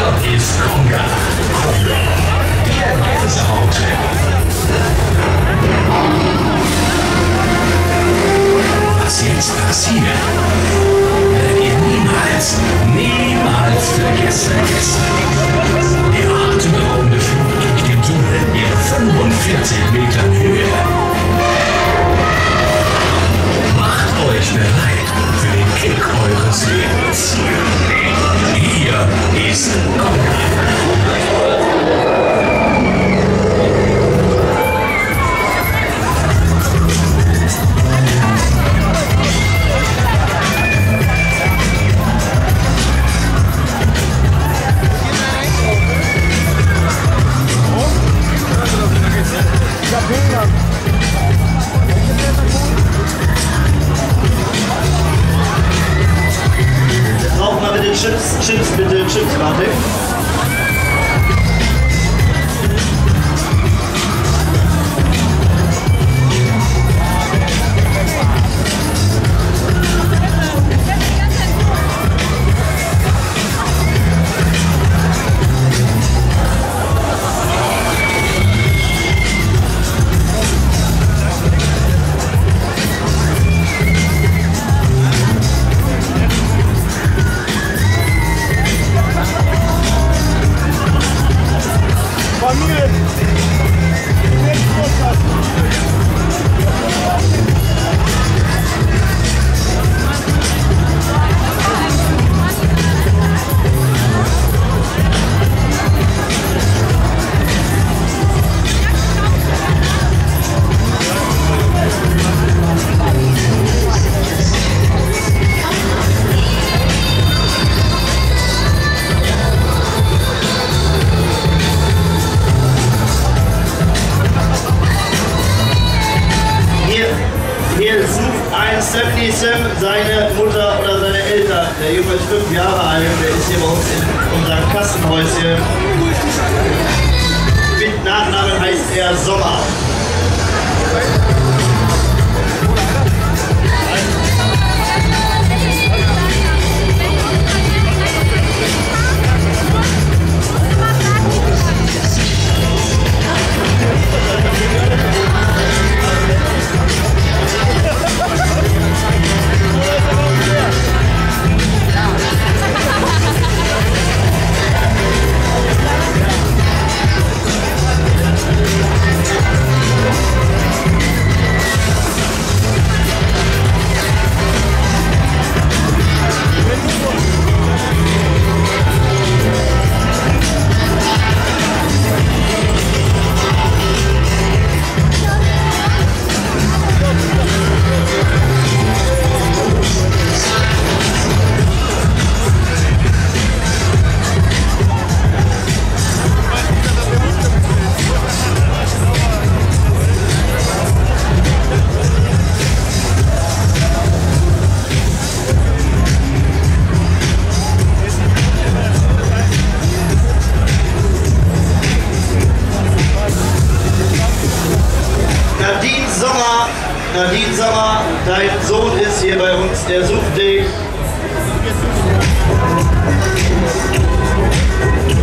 Hier ist Konga. Der Gänsehaut-Trip. Was jetzt passiert, werdet ihr niemals vergessen. Der atemberaubende Flug durch den Tunnel in 45 Metern Höhe. Macht euch bereit für den Kick eures Lebens. Hier ist Brauchen wir bitte Chips, warte. Hier sucht ein 77 seine Mutter oder seine Eltern. Der Junge ist 5 Jahre alt, der ist hier bei uns in unserem Kassenhäuschen. Mit Nachnamen heißt er Sommer. Nadine Sommer, dein Sohn ist hier bei uns, der sucht dich.